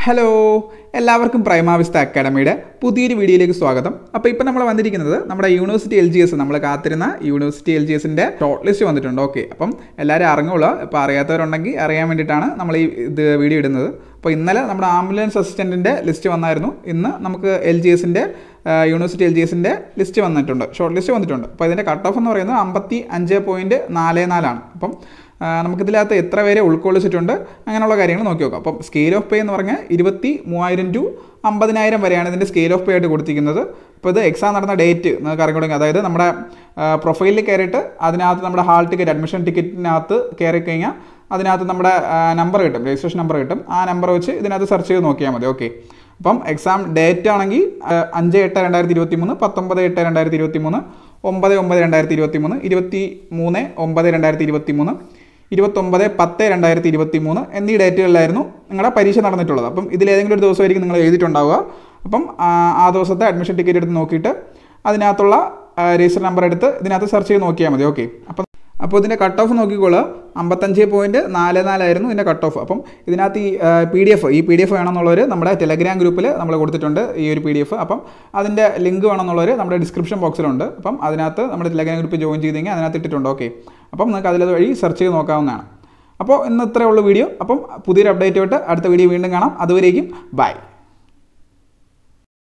Hello എല്ലാവർക്കും പ്രൈമ Vista അക്കാഡമിയുടെ പുതിയൊരു വീഡിയോയിലേക്ക് സ്വാഗതം. അപ്പോൾ ഇപ്പോൾ നമ്മൾ വന്നിരിക്കുന്നത് നമ്മുടെ യൂണിവേഴ്സിറ്റി LGS നമ്മൾ കാത്തിരുന്ന യൂണിവേഴ്സിറ്റി LGSന്റെ ഷോർട്ട് ലിസ്റ്റ് വന്നിട്ടുണ്ട്. ഓക്കെ, അപ്പം എല്ലാവരും അറിഞ്ഞോളൂ. ഇപ്പോൾ അറിയാത്തവരുണ്ടെങ്കിൽ അറിയാൻ വേണ്ടിയിട്ടാണ് നമ്മൾ ഈ വീഡിയോ ഇടുന്നത്. അപ്പോൾ ഇന്നലെ നമ്മുടെ ആംബുലൻസ് അസിസ്റ്റൻറ്റിൻ്റെ ലിസ്റ്റ് വന്നായിരുന്നു. ഇന്ന് നമുക്ക് യൂണിവേഴ്സിറ്റി LGSന്റെ ലിസ്റ്റ് വന്നിട്ടുണ്ട്, ഷോർട്ട് ലിസ്റ്റ് വന്നിട്ടുണ്ട്. അപ്പോൾ ഇതിൻ്റെ കട്ട് ഓഫ് എന്ന് പറയുന്നത് 55.44 ആണ്. അപ്പം നമുക്കിതിനകത്ത് എത്ര പേരെ ഉൾക്കൊള്ളിച്ചിട്ടുണ്ട് അങ്ങനെയുള്ള കാര്യങ്ങൾ നോക്കി നോക്കാം. അപ്പം സ്കെയിൽ ഓഫ് പേ എന്ന് പറഞ്ഞാൽ 23,000 to 50,000 വരെയാണ് ഇതിൻ്റെ സ്കെയിൽ ഓഫ് പേ ആയിട്ട് കൊടുത്തിരിക്കുന്നത്. അപ്പോൾ ഇത് എക്സാം നടന്ന ഡേറ്റ് നിങ്ങൾക്ക് അറിയണമെങ്കിൽ, അതായത് നമ്മുടെ പ്രൊഫൈലിൽ കയറിയിട്ട് അതിനകത്ത് നമ്മുടെ ഹാൾ ടിക്കറ്റ്, അഡ്മിഷൻ ടിക്കറ്റിനകത്ത് കയറി കഴിഞ്ഞാൽ അതിനകത്ത് നമ്മുടെ നമ്പർ കിട്ടും, രജിസ്ട്രേഷൻ നമ്പർ കിട്ടും. ആ നമ്പർ വെച്ച് ഇതിനകത്ത് സെർച്ച് ചെയ്ത് നോക്കിയാൽ മതി. ഓക്കെ, അപ്പം എക്സാം ഡേറ്റ് ആണെങ്കിൽ 5/8/2023, 19/8/2023, 9/9/2023, 23/9/2023, 29/10/2023 എന്നീ ഡേറ്റുകളിലായിരുന്നു നിങ്ങളുടെ പരീക്ഷ നടന്നിട്ടുള്ളത്. അപ്പം ഇതിലേതെങ്കിലും ഒരു ദിവസമായിരിക്കും നിങ്ങൾ എഴുതിയിട്ടുണ്ടാവുക. അപ്പം ആ ദിവസത്തെ അഡ്മിഷൻ ടിക്കറ്റ് എടുത്ത് നോക്കിയിട്ട് അതിനകത്തുള്ള രജിസ്റ്റർ നമ്പർ എടുത്ത് ഇതിനകത്ത് സെർച്ച് ചെയ്ത് നോക്കിയാൽ മതി. ഓക്കെ, അപ്പോൾ ഇതിൻ്റെ കട്ട് ഓഫ് നോക്കിക്കോളുക. 55.44 ആയിരുന്നു ഇതിൻ്റെ കട്ട് ഓഫ്. അപ്പം ഇതിനകത്ത് ഈ PDF വേണമെന്നുള്ളവർ നമ്മുടെ ടെലഗ്രാം ഗ്രൂപ്പിൽ നമ്മൾ കൊടുത്തിട്ടുണ്ട് ഈ ഒരു PDF. അപ്പം അതിൻ്റെ ലിങ്ക് വേണമെന്നുള്ളവർ നമ്മുടെ ഡിസ്ക്രിപ്ഷൻ ബോക്സിലുണ്ട്. അപ്പം അതിനകത്ത് നമ്മുടെ ടെലഗ്രാം ഗ്രൂപ്പിൽ ജോയിൻ ചെയ്ത് കഴിഞ്ഞാൽ അതിനകത്ത് ഇട്ടിട്ടുണ്ട്. ഓക്കെ, അപ്പം നിങ്ങൾക്ക് അതിലത് വഴി സെർച്ച് ചെയ്ത് നോക്കാവുന്നതാണ്. അപ്പോൾ ഇന്ന് ഇത്രയേ ഉള്ളൂ വീഡിയോ. അപ്പം പുതിയൊരു അപ്ഡേറ്റ് ആയിട്ട് അടുത്ത വീഡിയോ വീണ്ടും കാണാം. അതുവരേക്കും ബൈ.